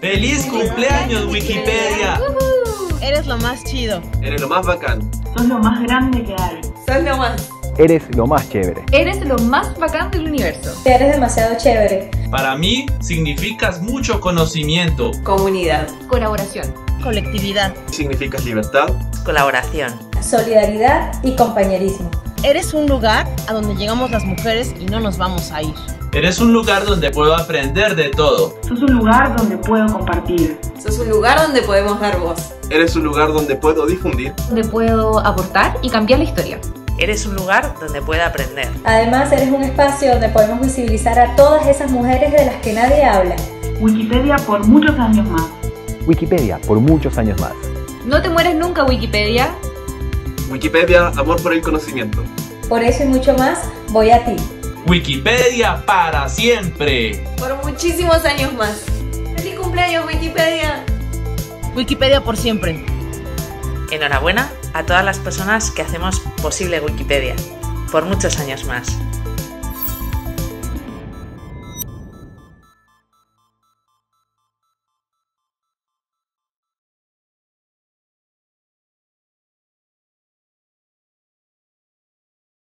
¡Feliz cumpleaños, Wikipedia! Eres lo más chido. Eres lo más bacán. Sos lo más grande que hay. Sos lo más. Eres lo más chévere. Eres lo más bacán del universo. Eres demasiado chévere. Para mí, significas mucho conocimiento, Comunidad. Colaboración. Colectividad. Significas libertad, colaboración, Solidaridad y compañerismo. Eres un lugar a donde llegamos las mujeres y no nos vamos a ir. Eres un lugar donde puedo aprender de todo. Sos un lugar donde puedo compartir. Sos un lugar donde podemos dar voz. eres un lugar donde puedo difundir, Donde puedo aportar y cambiar la historia. eres un lugar donde pueda aprender. Además, eres un espacio donde podemos visibilizar a todas esas mujeres de las que nadie habla. Wikipedia por muchos años más. Wikipedia por muchos años más. No te mueres nunca, Wikipedia. Wikipedia, amor por el conocimiento. Por eso y mucho más, voy a ti. Wikipedia para siempre. Por muchísimos años más. ¡Feliz cumpleaños, Wikipedia! Wikipedia por siempre. Enhorabuena a todas las personas que hacemos posible Wikipedia, por muchos años más.